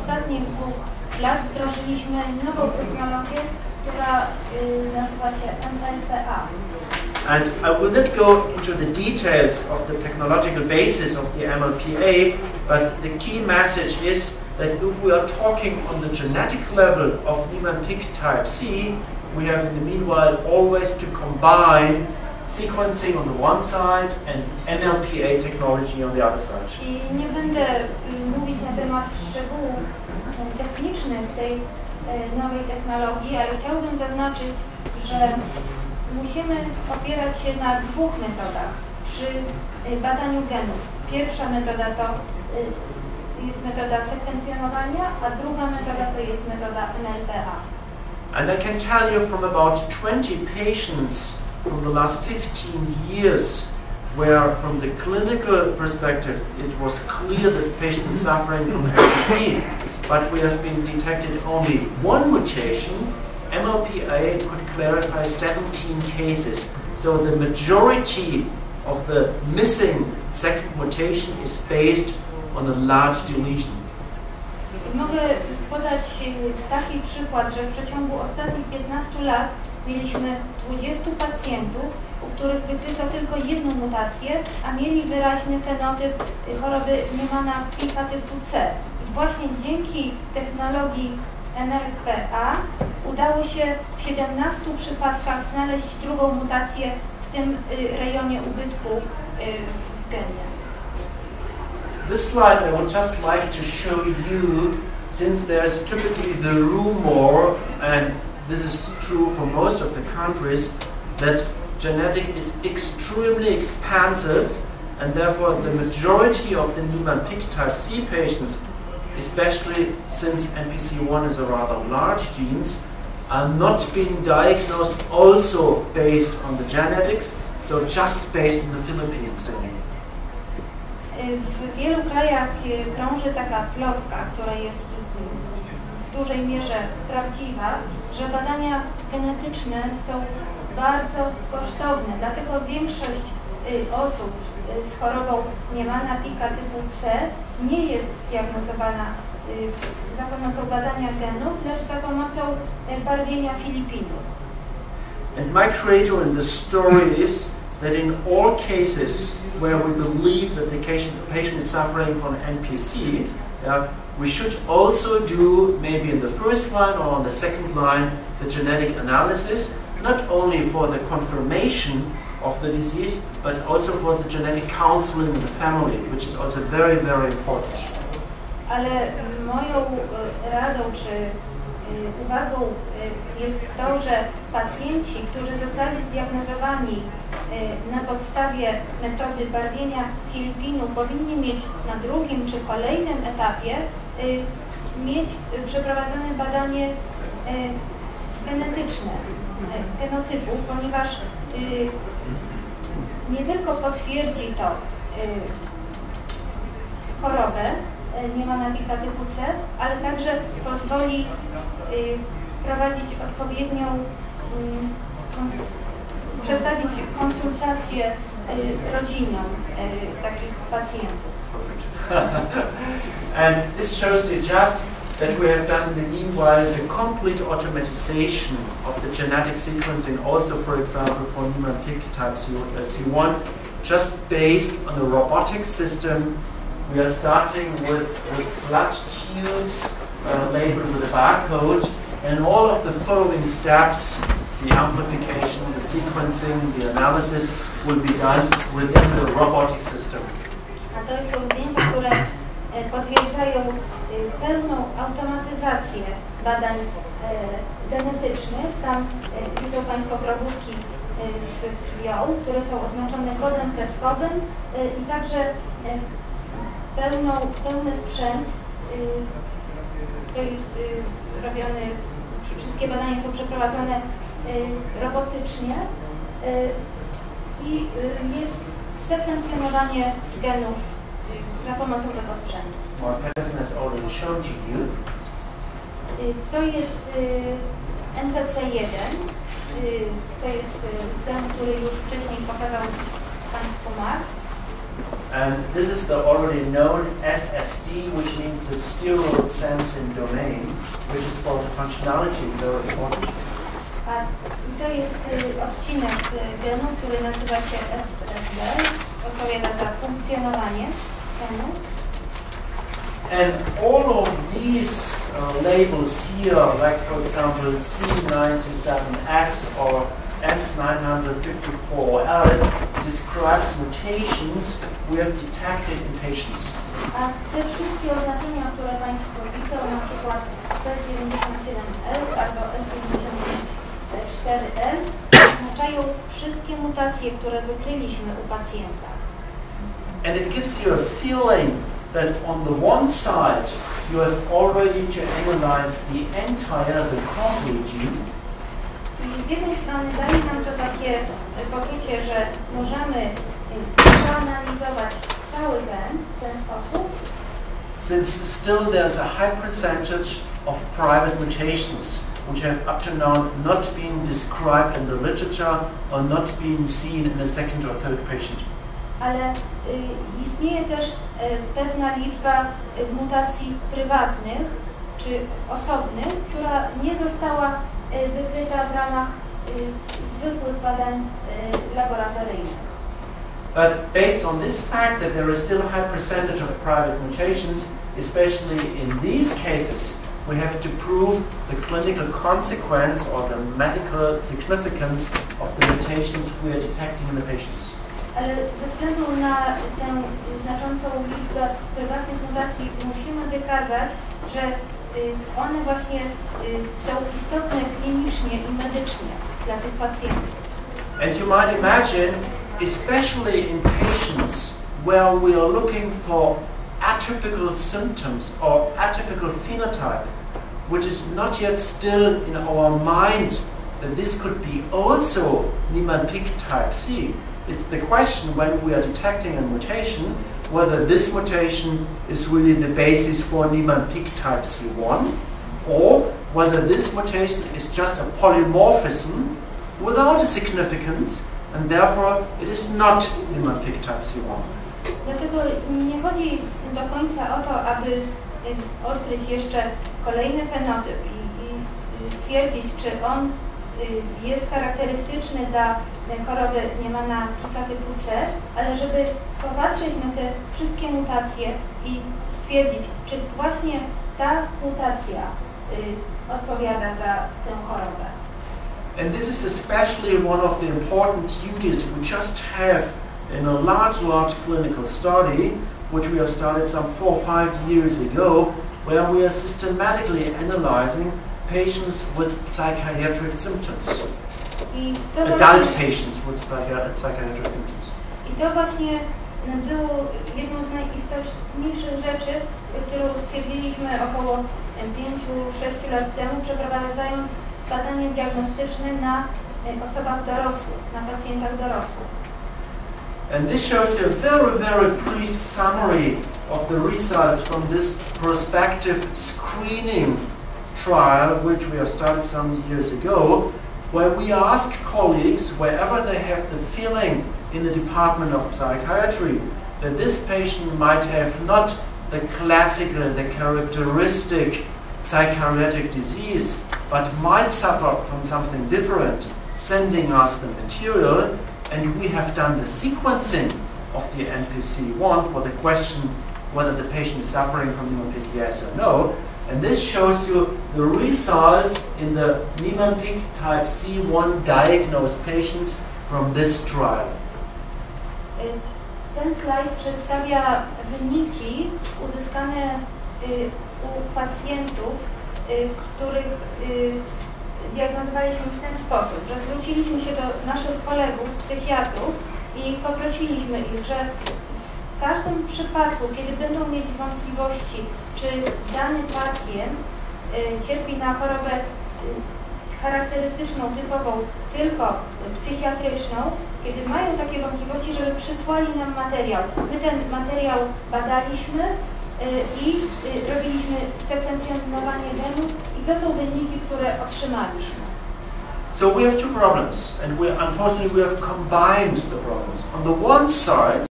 ostatnich 2 lat wdrożyliśmy nową technologię, która nazywa się MLPA. And I will not go into the details of the technological basis of the MLPA, but the key message is that if we are talking on the genetic level of Niemann-Pick type C, we have in the meanwhile always to combine sequencing on the one side and MLPA technology on the other side. I nie będę mówić na temat szczegółów technicznych tej nowej technologii, ale chciałbym zaznaczyć, że musimy opierać się na 2 metodach przy badaniu genów. Pierwsza metoda to jest metoda sekwencjonowania, a druga metoda to jest metoda MLPA. And I can tell you from about 20 patients from the last 15 years where from the clinical perspective it was clear that the patient is suffering from MPC, but we have been detected only 1 mutation. MLPA could clarify 17 cases. So the majority of the missing second mutation is based on a large deletion. Mogę podać taki przykład, że w przeciągu ostatnich 15 lat mieliśmy 20 pacjentów, u których wykryto tylko 1 mutację, a mieli wyraźny fenotyp choroby Niemanna-Picka typu C. I właśnie dzięki technologii MLPA udało się w 17 przypadkach znaleźć drugą mutację w tym rejonie ubytku w genie. This slide I would just like to show you, since there's typically the rumor, and this is true for most of the countries, that genetic is extremely expansive, and therefore the majority of the Niemann-Pick type C patients, especially since NPC1 is a rather large gene, are not being diagnosed also based on the genetics, so just based on the Philippines. W wielu krajach krąży taka plotka, która jest w dużej mierze prawdziwa, że badania genetyczne są bardzo kosztowne, dlatego większość osób z chorobą Niemanna-Picka typu C nie jest diagnozowana za pomocą badania genów, lecz za pomocą barwienia Filipinów. And my credo in the story is that in all cases where we believe that the patient is suffering from NPC, we should also do, maybe in the first line or on the second line, the genetic analysis, not only for the confirmation of the disease, but also for the genetic counseling in the family, which is also very, very important. Ale moją radą czy uwagą jest to, że pacjenci, którzy zostali zdiagnozowani na podstawie metody barwienia Filipinu, powinni mieć na drugim czy kolejnym etapie mieć przeprowadzone badanie genetyczne, genotypu, ponieważ nie tylko potwierdzi to chorobę Niemanna-Picka typu C, ale także pozwoli prowadzić odpowiednią, przedstawić konsultację rodzinną takich pacjentów. And this shows you just that we have done in the meanwhile the complete automatization of the genetic sequencing, also for example for Niemann-Pick type C1, just based on a robotic system. We are starting with blood tubes labeled with a barcode, and all of the following steps, the amplification, the sequencing, the analysis, will be done within the robotic system. A to są zdjęcia, które potwierdzają pełną automatyzację badań genetycznych. Tam widzą Państwo probówki z krwią, które są oznaczone kodem kreskowym i także pełny sprzęt. To jest robiony, wszystkie badania są przeprowadzone robotycznie i jest sekwencjonowanie genów za pomocą tego sprzętu. To jest NPC1, to jest ten, który już wcześniej pokazał Państwu Mark. And this is the already known SSD, which means the sterile sensing domain, which is for the functionality very important. A to jest odcinek genu, który nazywa się SSD, odpowiada za funkcjonowanie genu. And all of these labels here, like for example C97S or S954L, describes mutations we have detected in patients. A te wszystkie oznaczenia, które Państwo widzą, na przykład C97S albo S94L, oznaczają wszystkie mutacje, które wykryliśmy u pacjenta. And it gives you a feeling that on the one side you have already to analyze the entire, the complete gene. I z jednej strony daje nam to takie poczucie, że możemy przeanalizować cały gen w ten sposób. Since still there's a high percentage of private mutations which have up to now not been described in the literature or not been seen in a second or third patient. Ale istnieje też pewna liczba mutacji prywatnych czy osobnych, która nie została wykryta w ramach zwykłych badań laboratoryjnych. But based on this fact that there is still a high percentage of private mutations, especially in these cases, we have to prove the clinical consequence or the medical significance of the mutations we are detecting in the patients. Ale ze względu na tę znaczącą liczbę prywatnych mutacji musimy wykazać, że one właśnie są istotne klinicznie i medycznie dla tych pacjentów. And you might imagine, especially in patients where we are looking for atypical symptoms or atypical phenotype, which is not yet still in our mind that this could be also Niemann-Pick type C. It's the question when we are detecting a mutation, whether this mutation is really the basis for Niemann-Pick type C1, or whether this mutation is just a polymorphism without a significance, and therefore it is not Niemann-Pick type C1. Dlatego nie chodzi do końca o to, aby odkryć jeszcze kolejny fenotyp i stwierdzić, czy on jest charakterystyczny dla choroby Niemanna-Picka typu C, ale żeby popatrzeć na te wszystkie mutacje i stwierdzić, czy właśnie ta mutacja odpowiada za tę chorobę. And this is especially one of the important duties we just have in a large clinical study, which we have started some 4 or 5 years ago, where we are systematically analyzing patients with psychiatric symptoms. Adult patients with psychiatric symptoms. I to właśnie było jedną z najistotniejszych rzeczy, którą stwierdziliśmy około 5-6 lat temu, przeprowadzając badania diagnostyczne na osobach dorosłych, na pacjentach dorosłych. And this shows you a very brief summary of the results from this prospective screening trial, which we have started some years ago, where we ask colleagues, wherever they have the feeling in the Department of Psychiatry, that this patient might have not the classical, the characteristic psychiatric disease, but might suffer from something different, sending us the material, and we have done the sequencing of the NPC1 for the question whether the patient is suffering from Niemann-Pick, yes or no. And this shows you the results in the Niemann-Pick type C1 diagnosed patients from this trial. Ten slajd przedstawia wyniki uzyskane u pacjentów, których diagnozowaliśmy w ten sposób, że zwróciliśmy się do naszych kolegów, psychiatrów i poprosiliśmy ich, że w każdym przypadku, kiedy będą mieć wątpliwości, czy dany pacjent cierpi na chorobę charakterystyczną, typową, tylko psychiatryczną, kiedy mają takie wątpliwości, żeby przysłali nam materiał. My ten materiał badaliśmy i robiliśmy sekwencjonowanie genów i to są wyniki, które otrzymaliśmy. So we have two problems, and unfortunately we have combined the problems. On the one side,